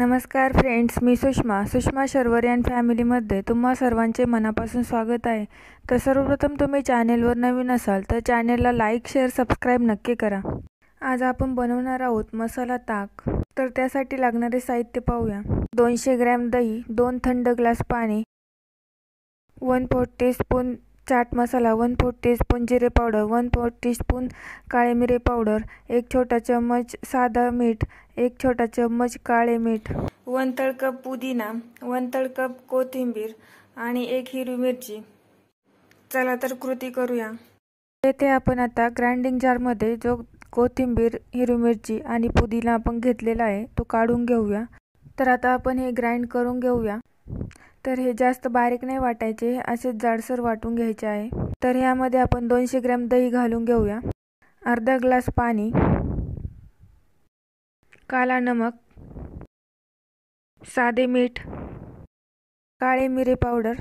नमस्कार फ्रेंड्स, मी सुषमा शर्वरियन फॅमिलीमध्ये तुम्हा सर्वांचे मनापासून स्वागत आहे। तर सर्वप्रथम तुम्ही चॅनेलवर नवीन असाल तर चॅनेलला लाईक, शेअर, सबस्क्राईब नक्की करा। आज आपण बनवणार आहोत मसाला ताक। तर त्यासाठी लागणारे साहित्य पाहूया। 200 ग्रॅम दही, 2 थंड ग्लास पाणी, 1/4 टीस्पून चाट मसाला, 1/4 टीस्पून जिरे पावडर, 1/4 टीस्पून काळे मिरे पावडर, 1 छोटा चम्मच साधा मीठ, 1 छोटा चम्मच काळे मीठ, 1/3 कप पुदिना, 1/3 कप कोथिंबीर आणि 1 हिरवी मिरची। चला तर कृती करूया। येथे आपण आता ग्राइंडिंग जार मध्ये जो कोथिंबीर, हिरवी मिरची आणि पुदिना आपण घेतलेला आहे तो काढून घेऊया। तर आता आपण हे ग्राइंड करून घेऊया। तर हे जास्त बारीक नाही वाटायचे, असे जाडसर वाटून घ्यायचे आहे। तर यामध्ये आपण 200 ग्रॅम दही घालून घेऊया, अर्धा ग्लास पाणी, काला नमक, साधे मीठ, काळे मिरे पावडर,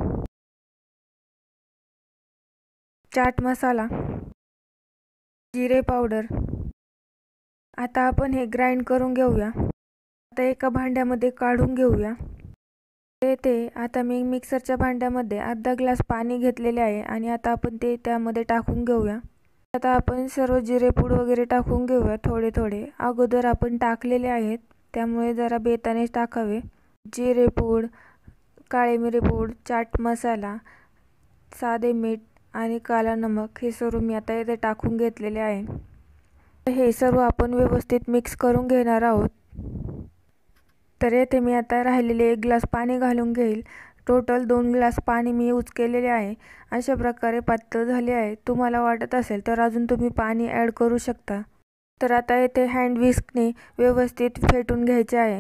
चाट मसाला, जिरे पावडर। आता आपण हे ग्राइंड करून घेऊया। आता एका भांड्यामध्ये काढून घेऊया। ते आता मी मिक्सरच्या भांड्यामध्ये अर्धा ग्लास पाणी घेतलेले आहे आणि आता आपण ते त्यामध्ये टाकून घेऊया। आता आपण सर्व जिरे पूड वगैरे टाकून घेऊया थोडे थोडे। अगोदर आपण टाकलेले आहेत त्यामुळे जरा बेताने टाकावे। जिरे पूड, काळे मिरे पूड, चाट मसाला, साधे मीठ आणि काला नमक हे सर्व मी आता इथे टाकून घेतलेले आहे। हे सर्व आपण व्यवस्थित मिक्स करून घेणार आहोत। तर येथे मी आता राहिलेले 1 ग्लास पाणी घालून घेईल। टोटल 2 ग्लास पाणी मी यूज केलेले आहे। अशा प्रकारे पातळ झाले आहे। तुम्हाला वाटत असेल तर अजून तुम्ही पाणी ॲड करू शकता। तर आता येथे हँड विस्कने व्यवस्थित फेटून घ्यायचे आहे।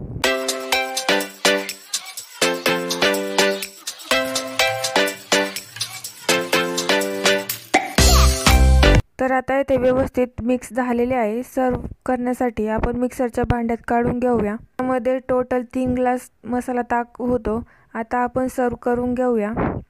तर आता इथे व्यवस्थित मिक्स झालेले आहे। सर्व करण्यासाठी आपण मिक्सरच्या भांड्यात काढून घेऊया। त्यामध्ये टोटल 3 ग्लास मसाला ताक होतो। आता आपण सर्व करून घेऊया।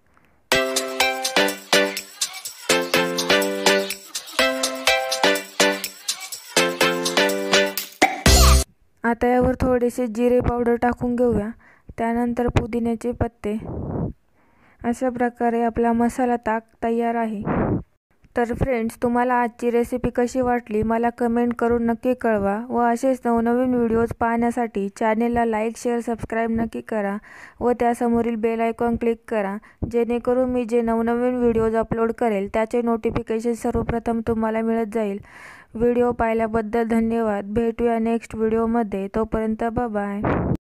आता यावर थोडेसे जिरे पावडर टाकून घेऊया, त्यानंतर पुदिन्याचे पत्ते। अशा प्रकारे आपला मसाला ताक तयार आहे। तर फ्रेंड्स, तुम्हाला आजची रेसिपी कशी वाटली मला कमेंट करून नक्की कळवा व असेच नवनवीन व्हिडिओज पाहण्यासाठी चॅनेलला लाईक, शेअर, सबस्क्राईब नक्की करा व त्यासमोरील बेल आयकॉन क्लिक करा, जेणेकरून मी जे नवनवीन व्हिडिओज अपलोड करेल त्याचे नोटिफिकेशन सर्वप्रथम तुम्हाला मिळत जाईल। व्हिडिओ पाहिल्याबद्दल धन्यवाद। भेटूया नेक्स्ट व्हिडिओमध्ये, तोपर्यंत बाय बाय।